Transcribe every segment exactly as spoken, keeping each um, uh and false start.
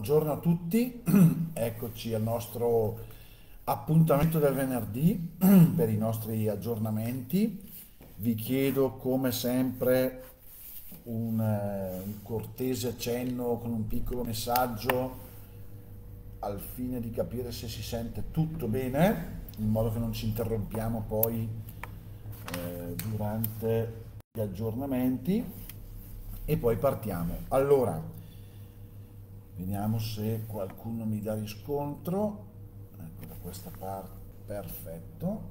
Buongiorno a tutti, eccoci al nostro appuntamento del venerdì per i nostri aggiornamenti. Vi chiedo come sempre un, eh, un cortese accenno con un piccolo messaggio al fine di capire se si sente tutto bene, in modo che non ci interrompiamo poi eh, durante gli aggiornamenti e poi partiamo. Allora, vediamo se qualcuno mi dà riscontro. Ecco da questa parte, perfetto.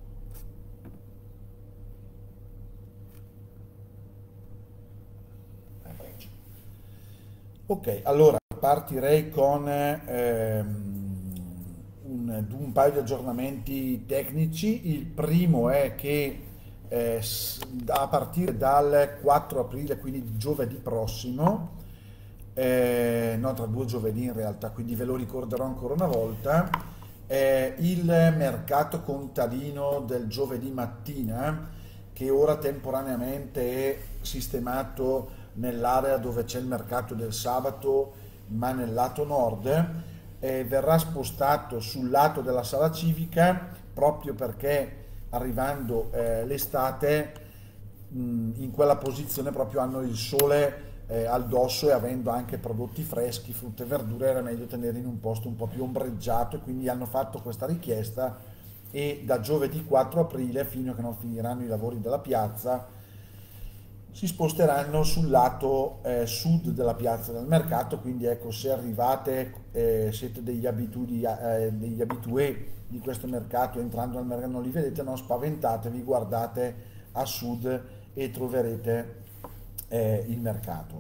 Ok, allora partirei con ehm, un, un paio di aggiornamenti tecnici. Il primo è che eh, s- a partire dal quattro aprile, quindi giovedì prossimo, eh, no, tra due giovedì in realtà, quindi ve lo ricorderò ancora una volta, eh, il mercato contadino del giovedì mattina, che ora temporaneamente è sistemato nell'area dove c'è il mercato del sabato, ma nel lato nord, eh, verrà spostato sul lato della sala civica proprio perché arrivando eh, l'estate mh, in quella posizione proprio hanno il sole eh, al dosso, e avendo anche prodotti freschi, frutta e verdura, era meglio tenere in un posto un po' più ombreggiato, e quindi hanno fatto questa richiesta, e da giovedì quattro aprile fino a che non finiranno i lavori della piazza si sposteranno sul lato eh, sud della piazza del mercato. Quindi ecco, se arrivate, eh, siete degli abitudi, eh, degli abitué di questo mercato, entrando al mercato non li vedete, non spaventatevi, guardate a sud e troverete eh, il mercato.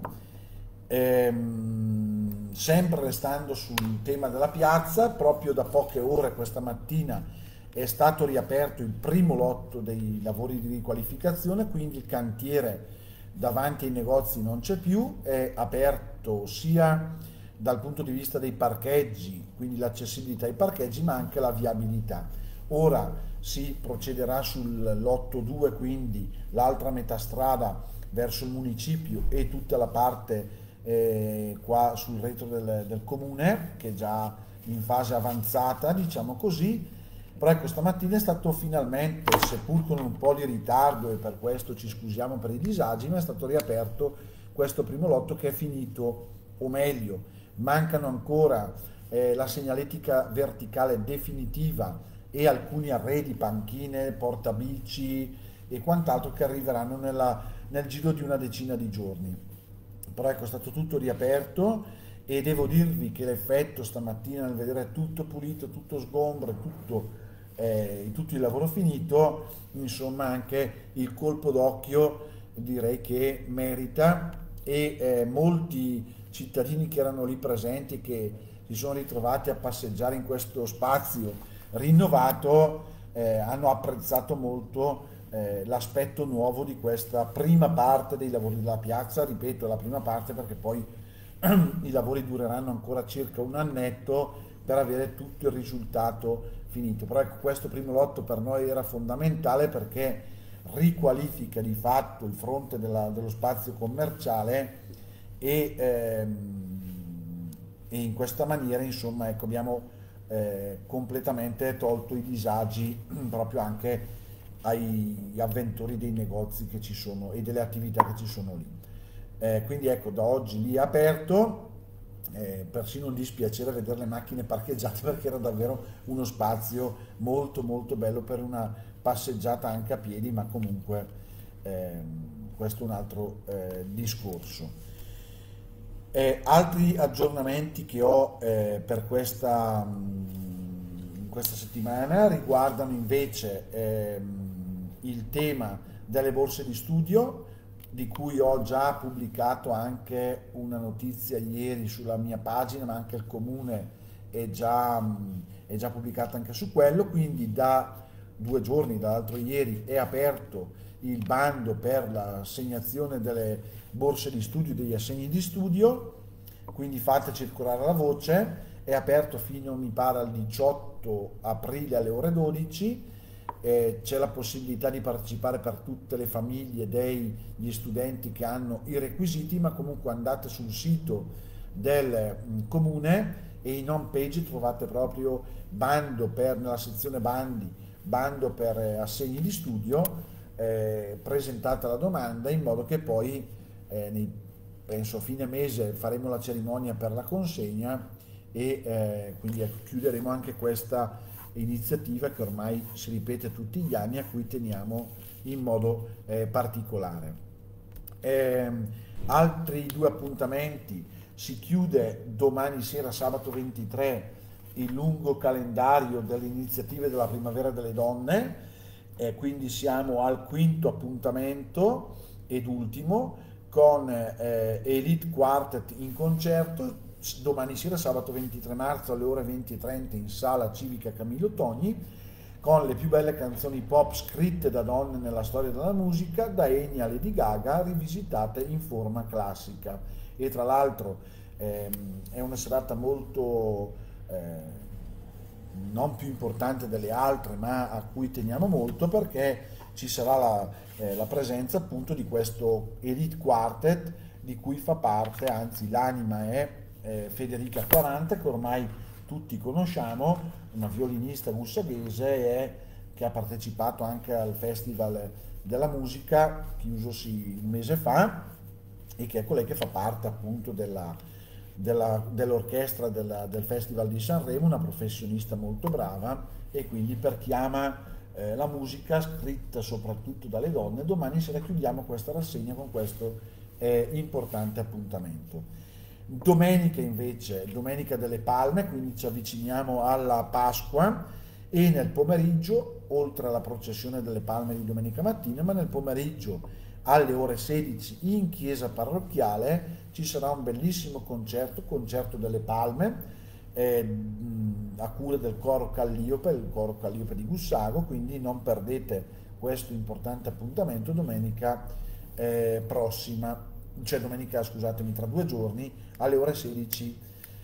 Ehm, sempre restando sul tema della piazza, proprio da poche ore questa mattina è stato riaperto il primo lotto dei lavori di riqualificazione, quindi il cantiere davanti ai negozi non c'è più, è aperto sia dal punto di vista dei parcheggi, quindi l'accessibilità ai parcheggi, ma anche la viabilità. Ora si procederà sul lotto due, quindi l'altra metà strada verso il municipio e tutta la parte eh, qua sul retro del, del comune, che è già in fase avanzata, diciamo così. Però ecco, stamattina è stato finalmente, seppur con un po' di ritardo, e per questo ci scusiamo per i disagi, ma è stato riaperto questo primo lotto, che è finito, o meglio, mancano ancora eh, la segnaletica verticale definitiva e alcuni arredi, panchine, portabici e quant'altro, che arriveranno nella, nel giro di una decina di giorni. Però ecco, è stato tutto riaperto, e devo dirvi che l'effetto stamattina nel vedere tutto pulito, tutto sgombro e tutto, eh, tutto il lavoro finito, insomma anche il colpo d'occhio direi che merita. E eh, molti cittadini che erano lì presenti, che si sono ritrovati a passeggiare in questo spazio rinnovato, eh, hanno apprezzato molto eh, l'aspetto nuovo di questa prima parte dei lavori della piazza. Ripeto, la prima parte perché poi i lavori dureranno ancora circa un annetto per avere tutto il risultato finito. Però ecco, questo primo lotto per noi era fondamentale, perché riqualifica di fatto il fronte della- dello spazio commerciale, e, ehm, e in questa maniera insomma ecco, abbiamo eh, completamente tolto i disagi proprio anche agli avventori dei negozi che ci sono e delle attività che ci sono lì. Eh, quindi ecco, da oggi lì è aperto, eh, persino un dispiacere vedere le macchine parcheggiate perché era davvero uno spazio molto molto bello per una passeggiata anche a piedi, ma comunque ehm, questo è un altro eh, discorso. Eh, altri aggiornamenti che ho eh, per questa, mh, questa settimana riguardano invece ehm, il tema delle borse di studio, di cui ho già pubblicato anche una notizia ieri sulla mia pagina, ma anche il comune è già, mh, è già pubblicata anche su quello. Quindi da due giorni, dall'altro ieri, è aperto il bando per l'assegnazione delle borse di studio, degli assegni di studio, quindi fate circolare la voce. È aperto fino, mi pare, al diciotto aprile alle ore dodici. Eh, c'è la possibilità di partecipare per tutte le famiglie degli studenti che hanno i requisiti, ma comunque andate sul sito del mh, comune, e in home page trovate proprio bando per, nella sezione bandi, bando per eh, assegni di studio, eh, presentate la domanda in modo che poi eh, nei, penso a fine mese faremo la cerimonia per la consegna e eh, quindi ecco, chiuderemo anche questa iniziativa che ormai si ripete tutti gli anni, a cui teniamo in modo eh, particolare. Eh, altri due appuntamenti: si chiude domani sera, sabato ventitré, il lungo calendario delle iniziative della Primavera delle Donne, eh, quindi siamo al quinto appuntamento ed ultimo con eh, Elite Quartet in concerto domani sera, sabato ventitré marzo alle ore venti e trenta in sala civica Camillo Togni, con le più belle canzoni pop scritte da donne nella storia della musica, da Enya a Lady Gaga, rivisitate in forma classica. E tra l'altro ehm, è una serata molto eh, non più importante delle altre, ma a cui teniamo molto, perché ci sarà la, eh, la presenza appunto di questo Elite Quartet di cui fa parte, anzi l'anima è eh, Federica quaranta, che ormai tutti conosciamo, una violinista gussaghese e che ha partecipato anche al Festival della Musica chiusosi un mese fa, e che è colei che fa parte appunto della, della, dell'orchestra della, del Festival di Sanremo, una professionista molto brava, e quindi per chi ama eh, la musica scritta soprattutto dalle donne, domani sera chiudiamo questa rassegna con questo eh, importante appuntamento. Domenica invece, domenica delle Palme, quindi ci avviciniamo alla Pasqua, e nel pomeriggio, oltre alla processione delle Palme di domenica mattina, ma nel pomeriggio alle ore sedici in chiesa parrocchiale ci sarà un bellissimo concerto, concerto delle Palme, eh, a cura del coro Calliope, il coro Calliope di Gussago, quindi non perdete questo importante appuntamento domenica eh, prossima, cioè domenica, scusatemi, tra due giorni alle ore sedici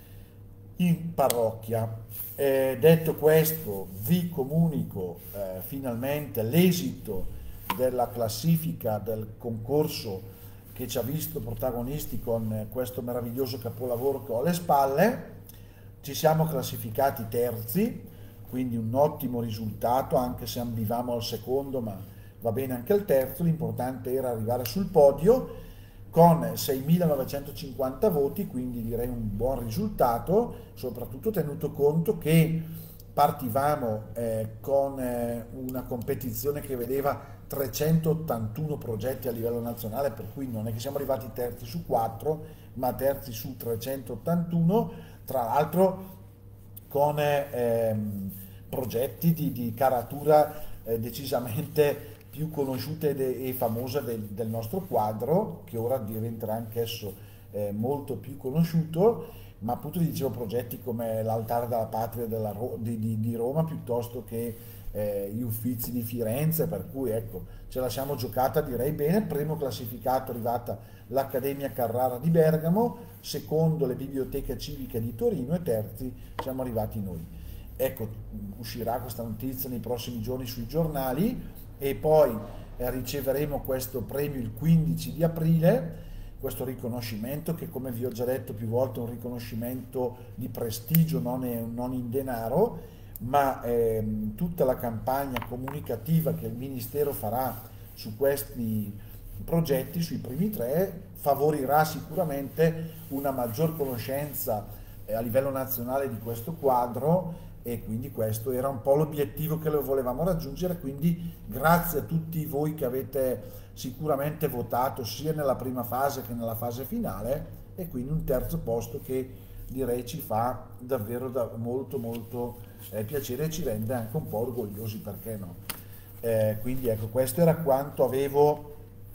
in parrocchia. Eh, detto questo, vi comunico eh, finalmente l'esito della classifica del concorso che ci ha visto protagonisti con questo meraviglioso capolavoro che ho alle spalle. Ci siamo classificati terzi, quindi un ottimo risultato, anche se ambivamo al secondo, ma va bene anche il terzo. L'importante era arrivare sul podio con seimilanovecentocinquanta voti, quindi direi un buon risultato, soprattutto tenuto conto che partivamo eh, con eh, una competizione che vedeva trecentottantuno progetti a livello nazionale, per cui non è che siamo arrivati terzi su quattro, ma terzi su trecentottantuno, tra l'altro con eh, progetti di, di caratura eh, decisamente più conosciuta e famosa del, del nostro quadro, che ora diventerà anch'esso eh, molto più conosciuto, ma appunto dicevo progetti come l'Altare della Patria della Ro- di, di, di Roma, piuttosto che eh, gli Uffizi di Firenze, per cui ecco, ce la siamo giocata direi bene. Primo classificato è arrivata l'Accademia Carrara di Bergamo, secondo le Biblioteche Civiche di Torino, e terzi siamo arrivati noi. Ecco, uscirà questa notizia nei prossimi giorni sui giornali, e poi eh, riceveremo questo premio il quindici di aprile, questo riconoscimento che, come vi ho già detto più volte, è un riconoscimento di prestigio, non, è, non in denaro, ma ehm, tutta la campagna comunicativa che il Ministero farà su questi progetti, sui primi tre, favorirà sicuramente una maggior conoscenza eh, a livello nazionale di questo quadro, e quindi questo era un po' l'obiettivo che lo volevamo raggiungere. Quindi grazie a tutti voi che avete sicuramente votato sia nella prima fase che nella fase finale, e quindi un terzo posto che direi ci fa davvero da molto molto eh, piacere, e ci rende anche un po' orgogliosi, perché no? Eh, quindi ecco, questo era quanto avevo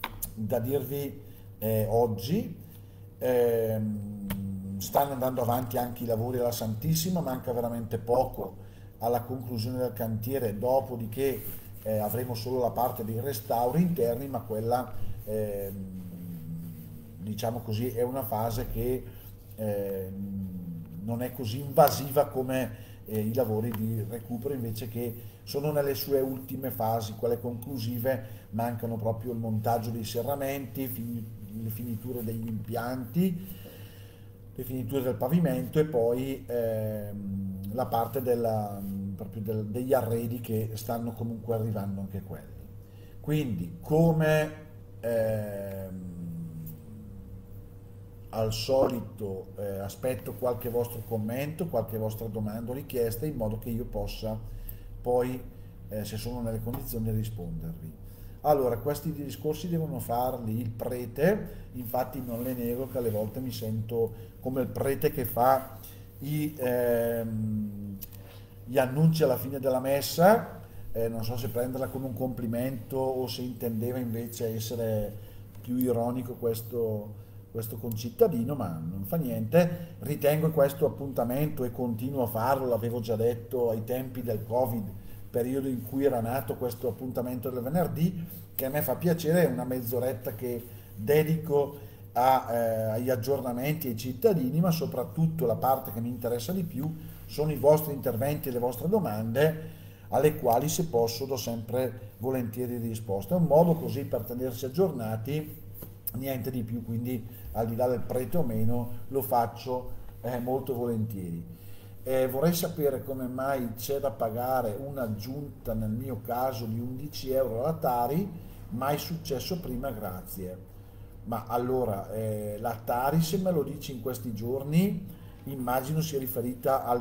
da dirvi eh, oggi. Eh, stanno andando avanti anche i lavori alla Santissima, manca veramente poco alla conclusione del cantiere, dopodiché eh, avremo solo la parte dei restauri interni, ma quella eh, diciamo così è una fase che eh, non è così invasiva come eh, i lavori di recupero, invece, che sono nelle sue ultime fasi, quelle conclusive. Mancano proprio il montaggio dei serramenti, fin- le finiture degli impianti, le finiture del pavimento e poi ehm, la parte della, proprio del- degli arredi che stanno comunque arrivando anche quelli. Quindi, come ehm, al solito, eh, aspetto qualche vostro commento, qualche vostra domanda o richiesta in modo che io possa poi, eh, se sono nelle condizioni, rispondervi. Allora, questi discorsi devono farli il prete, infatti non le nego che alle volte mi sento come il prete che fa i, ehm, gli annunci alla fine della messa, eh, non so se prenderla come un complimento o se intendeva invece essere più ironico questo, questo concittadino, ma non fa niente. Ritengo questo appuntamento, e continuo a farlo, l'avevo già detto ai tempi del Covid, periodo in cui era nato questo appuntamento del venerdì, che a me fa piacere, è una mezz'oretta che dedico a, eh, agli aggiornamenti ai cittadini, ma soprattutto la parte che mi interessa di più sono i vostri interventi e le vostre domande, alle quali, se posso, do sempre volentieri risposta. È un modo così per tenersi aggiornati, niente di più, quindi al di là del prete o meno lo faccio eh, molto volentieri. Eh, vorrei sapere come mai c'è da pagare un'aggiunta, nel mio caso di undici euro alla Tari, mai successo prima, grazie. Ma allora, eh, la Tari, se me lo dici in questi giorni, immagino sia riferita al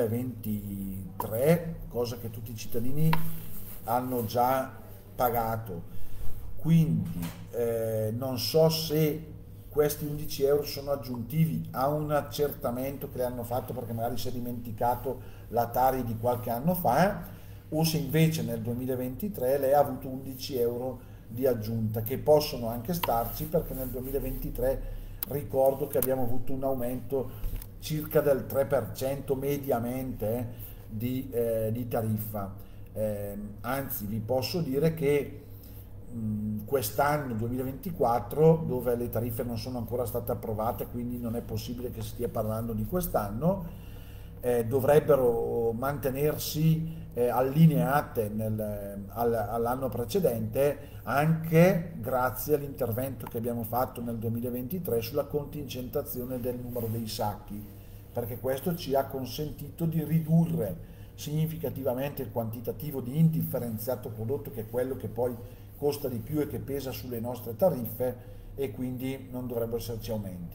duemilaventitré, cosa che tutti i cittadini hanno già pagato. Quindi eh, non so se questi undici euro sono aggiuntivi a un accertamento che le hanno fatto perché magari si è dimenticato la Tari di qualche anno fa, o se invece nel duemilaventitré lei ha avuto undici euro di aggiunta, che possono anche starci perché nel duemilaventitré ricordo che abbiamo avuto un aumento circa del tre per cento mediamente eh, di, eh, di tariffa. Eh, anzi, vi posso dire che mh, quest'anno duemilaventiquattro, dove le tariffe non sono ancora state approvate, quindi non è possibile che si stia parlando di quest'anno, eh, dovrebbero mantenersi eh, allineate nel, al, all'anno precedente, anche grazie all'intervento che abbiamo fatto nel duemilaventitré sulla contingentazione del numero dei sacchi, perché questo ci ha consentito di ridurre significativamente il quantitativo di indifferenziato prodotto, che è quello che poi costa di più e che pesa sulle nostre tariffe, e quindi non dovrebbero esserci aumenti.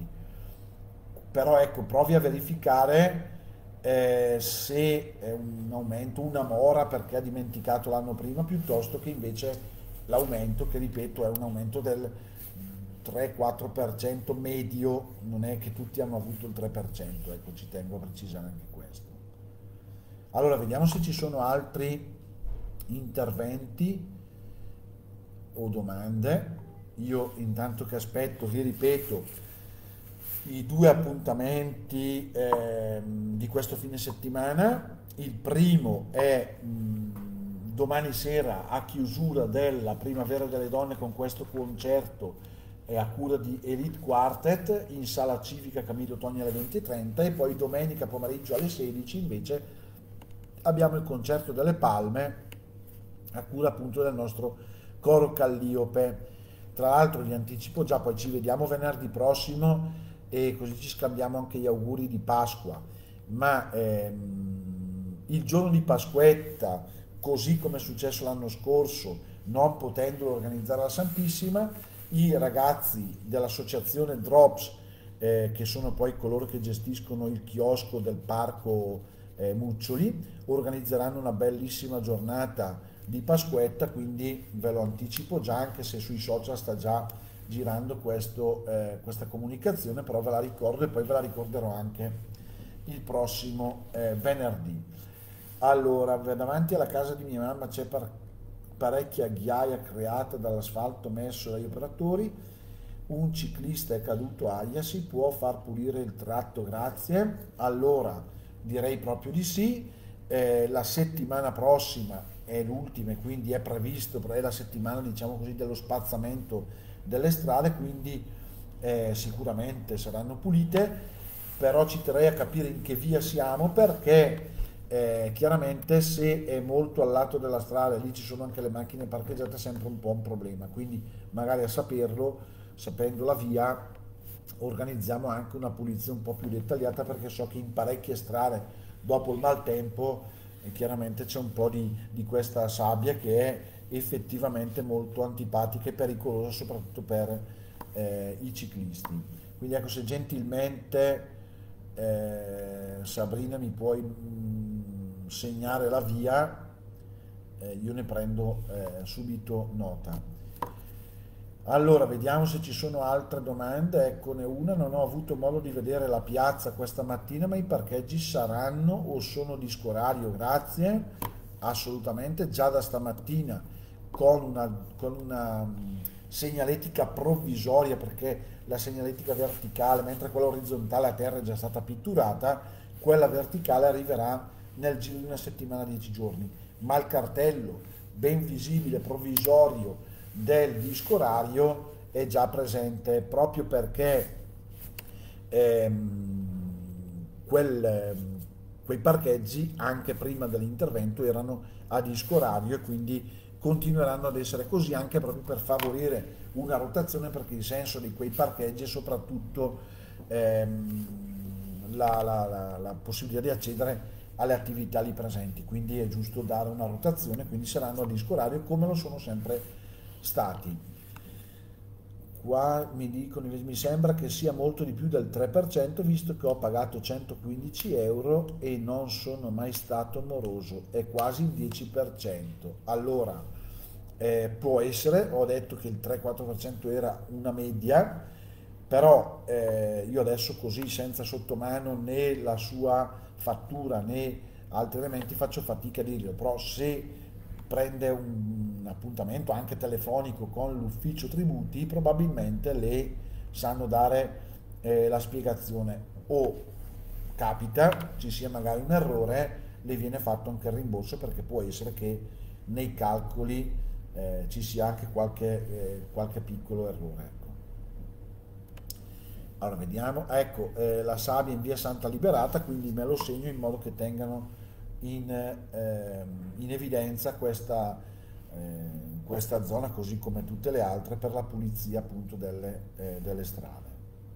Però ecco, provi a verificare eh, se è un aumento, una mora perché ha dimenticato l'anno prima, piuttosto che invece l'aumento, che ripeto è un aumento del tre quattro per cento medio, non è che tutti hanno avuto il tre per cento, ecco, ci tengo a precisare anche questo. Allora, vediamo se ci sono altri interventi o domande. Io intanto che aspetto, vi ripeto, i due appuntamenti ehm, di questo fine settimana. Il primo è mh, domani sera, a chiusura della Primavera delle Donne, con questo concerto eh, a cura di Elite Quartet in Sala Civica Camillo Togni alle venti e trenta, e poi domenica pomeriggio alle sedici invece abbiamo il concerto delle Palme a cura appunto del nostro coro Calliope. Tra l'altro vi anticipo già, poi ci vediamo venerdì prossimo e così ci scambiamo anche gli auguri di Pasqua, ma ehm, il giorno di Pasquetta, così come è successo l'anno scorso, non potendolo organizzare alla Santissima, i ragazzi dell'associazione Drops, eh, che sono poi coloro che gestiscono il chiosco del parco eh, Muccioli, organizzeranno una bellissima giornata di Pasquetta, quindi ve lo anticipo già, anche se sui social sta già girando questo, eh, questa comunicazione, però ve la ricordo e poi ve la ricorderò anche il prossimo eh, venerdì. Allora, davanti alla casa di mia mamma c'è par- parecchia ghiaia creata dall'asfalto messo dagli operatori, un ciclista è caduto aia, si può far pulire il tratto, grazie? Allora, direi proprio di sì. Eh, la settimana prossima è l'ultima e quindi è previsto, è la settimana, diciamo così, dello spazzamento delle strade, quindi eh, sicuramente saranno pulite, però ci terrei a capire in che via siamo, perché eh, chiaramente se è molto al lato della strada e lì ci sono anche le macchine parcheggiate è sempre un po' un problema, quindi magari a saperlo, sapendo la via, organizziamo anche una pulizia un po' più dettagliata, perché so che in parecchie strade dopo il maltempo eh, chiaramente c'è un po' di, di questa sabbia che è effettivamente molto antipatica e pericolosa soprattutto per eh, i ciclisti. Quindi ecco, se gentilmente eh, Sabrina mi puoi mm, segnare la via, eh, io ne prendo eh, subito nota. Allora, vediamo se ci sono altre domande. Eccone una: non ho avuto modo di vedere la piazza questa mattina, ma i parcheggi saranno o sono di scorario? Grazie. Assolutamente, già da stamattina con una, con una mh, segnaletica provvisoria, perché la segnaletica verticale, mentre quella orizzontale a terra è già stata pitturata, quella verticale arriverà nel giro di una settimana, dieci giorni, ma il cartello ben visibile provvisorio del disco orario è già presente, proprio perché ehm, quel, ehm, quei parcheggi anche prima dell'intervento erano a disco orario, e quindi continueranno ad essere così, anche proprio per favorire una rotazione, perché il senso di quei parcheggi è soprattutto ehm, la, la, la, la possibilità di accedere alle attività lì presenti, quindi è giusto dare una rotazione, quindi saranno a disco orario come lo sono sempre stati. Qua mi dicono invece, mi sembra che sia molto di più del tre per cento, visto che ho pagato centoquindici euro e non sono mai stato moroso, è quasi il dieci per cento. Allora, eh, può essere, ho detto che il tre quattro per cento era una media, però eh, io adesso così senza sotto mano né la sua fattura né altri elementi faccio fatica a dirlo, però se prende un appuntamento anche telefonico con l'ufficio tributi, probabilmente le sanno dare eh, la spiegazione, o capita ci sia magari un errore, le viene fatto anche il rimborso, perché può essere che nei calcoli eh, ci sia anche qualche, eh, qualche piccolo errore. Ecco. Allora vediamo, ecco eh, la sabbia in via Santa Liberata, quindi me lo segno in modo che tengano in, eh, in evidenza questa, eh, questa zona, così come tutte le altre, per la pulizia appunto delle, eh, delle strade.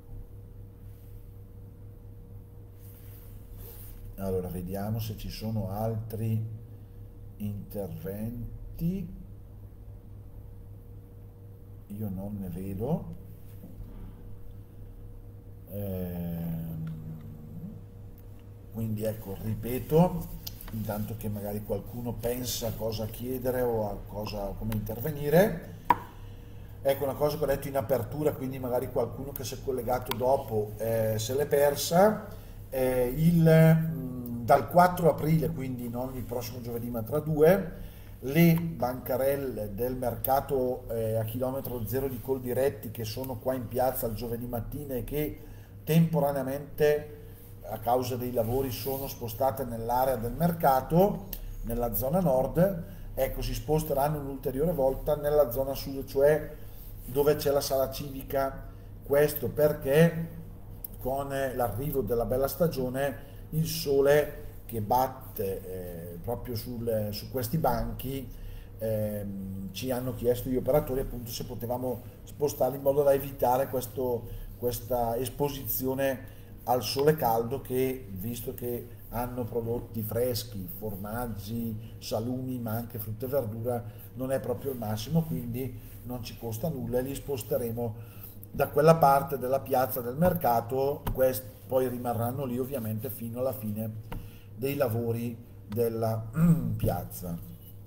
Allora vediamo se ci sono altri interventi, io non ne vedo. Ehm, quindi ecco, ripeto, intanto che magari qualcuno pensa a cosa chiedere o a cosa, come intervenire. Ecco, una cosa che ho detto in apertura, quindi magari qualcuno che si è collegato dopo eh, se l'è persa. Eh, il, mh, dal quattro aprile, quindi non il prossimo giovedì ma tra due, le bancarelle del mercato eh, a chilometro zero di Coldiretti, che sono qua in piazza il giovedì mattina e che temporaneamente a causa dei lavori sono spostate nell'area del mercato, nella zona nord, ecco, si sposteranno un'ulteriore volta nella zona sud, cioè dove c'è la sala civica. Questo perché con l'arrivo della bella stagione il sole che batte eh, proprio sul, su questi banchi, ehm, ci hanno chiesto gli operatori appunto se potevamo spostarli in modo da evitare questo, questa esposizione al sole caldo, che visto che hanno prodotti freschi, formaggi, salumi, ma anche frutta e verdura, non è proprio il massimo, quindi non ci costa nulla e li sposteremo da quella parte della piazza del mercato. Questi poi rimarranno lì ovviamente fino alla fine dei lavori della piazza.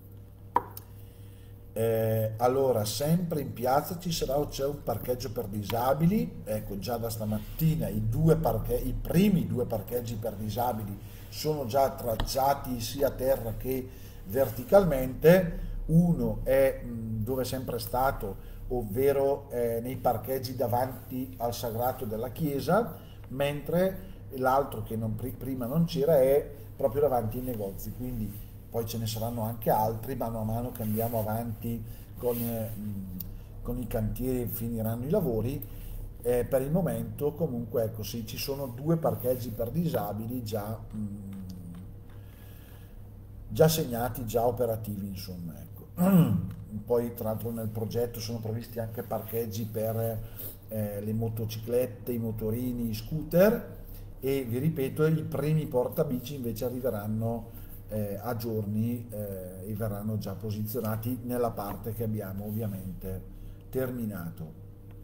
Eh, allora, sempre in piazza ci sarà o c'è un parcheggio per disabili? Ecco, già da stamattina i, due parche- i primi due parcheggi per disabili sono già tracciati sia a terra che verticalmente. Uno è mh, dove è sempre stato, ovvero eh, nei parcheggi davanti al sagrato della chiesa, mentre l'altro che non, prima non c'era è proprio davanti ai negozi, quindi poi ce ne saranno anche altri mano a mano che andiamo avanti con, eh, con i cantieri, finiranno i lavori. Eh, per il momento comunque ecco sì, ci sono due parcheggi per disabili già, mh, già segnati, già operativi, insomma, ecco. Poi tra l'altro nel progetto sono previsti anche parcheggi per eh, le motociclette, i motorini, i scooter, e vi ripeto, i primi portabici invece arriveranno eh, a giorni eh, e verranno già posizionati nella parte che abbiamo ovviamente terminato.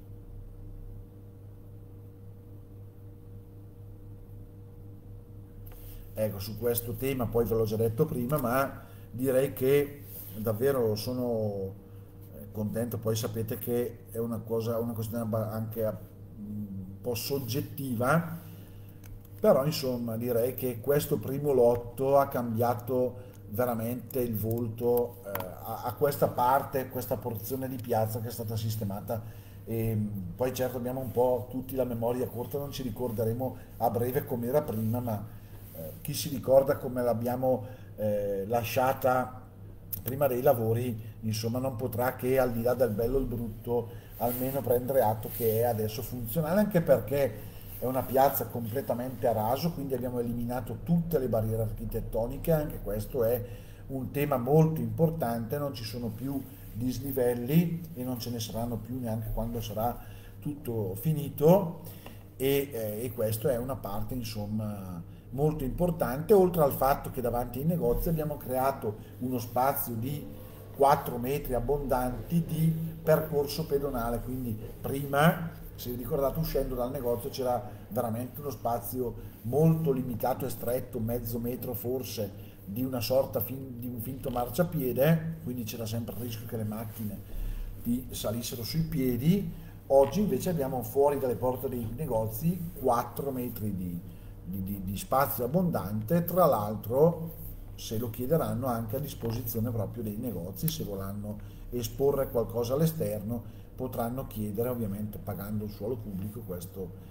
Ecco, su questo tema, poi ve l'ho già detto prima, ma direi che davvero sono eh, contento. Poi sapete che è una cosa, una questione abba- anche mm, un po' soggettiva, però insomma direi che questo primo lotto ha cambiato veramente il volto eh, a, a questa parte, questa porzione di piazza che è stata sistemata. E mm, poi certo abbiamo un po' tutti la memoria corta, non ci ricorderemo a breve come era prima, ma eh, chi si ricorda come l'abbiamo eh, lasciata prima dei lavori, insomma non potrà che, al di là del bello e il brutto, almeno prendere atto che è adesso funzionale, anche perché è una piazza completamente a raso, quindi abbiamo eliminato tutte le barriere architettoniche. Anche questo è un tema molto importante, non ci sono più dislivelli e non ce ne saranno più neanche quando sarà tutto finito, e, eh, e questo è una parte insomma molto importante, oltre al fatto che davanti ai negozi abbiamo creato uno spazio di quattro metri abbondanti di percorso pedonale. Quindi prima, se vi ricordate, uscendo dal negozio c'era veramente uno spazio molto limitato e stretto, mezzo metro forse, di una sorta fin- di un finto marciapiede, quindi c'era sempre il rischio che le macchine vi salissero sui piedi. Oggi invece abbiamo fuori dalle porte dei negozi quattro metri di, di- di- di spazio abbondante, tra l'altro, se lo chiederanno, anche a disposizione proprio dei negozi. Se vorranno esporre qualcosa all'esterno potranno chiedere, ovviamente pagando il suolo pubblico, questo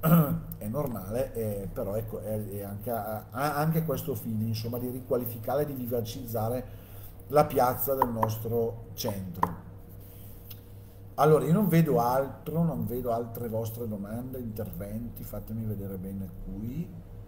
è normale, eh, però ecco, è, è anche, ha anche questo fine, insomma, di riqualificare e di vivacizzare la piazza del nostro centro. Allora, io non vedo altro, non vedo altre vostre domande, interventi, fatemi vedere bene qui.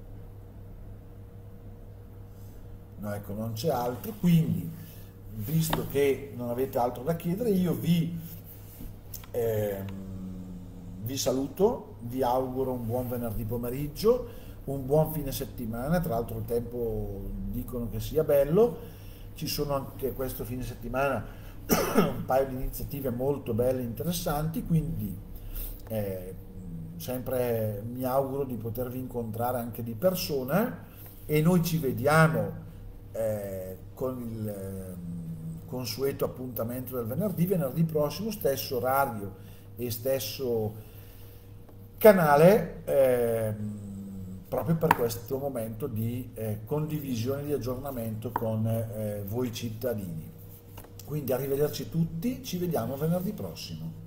No, ecco, non c'è altro, quindi, visto che non avete altro da chiedere, io vi, ehm, vi saluto, vi auguro un buon venerdì pomeriggio, un buon fine settimana. Tra l'altro il tempo dicono che sia bello, ci sono anche questo fine settimana un paio di iniziative molto belle e interessanti, quindi eh, sempre mi auguro di potervi incontrare anche di persona, e noi ci vediamo eh, con il eh, consueto appuntamento del venerdì, venerdì prossimo, stesso orario e stesso canale, ehm, proprio per questo momento di eh, condivisione, di aggiornamento con eh, voi cittadini. Quindi arrivederci tutti, ci vediamo venerdì prossimo.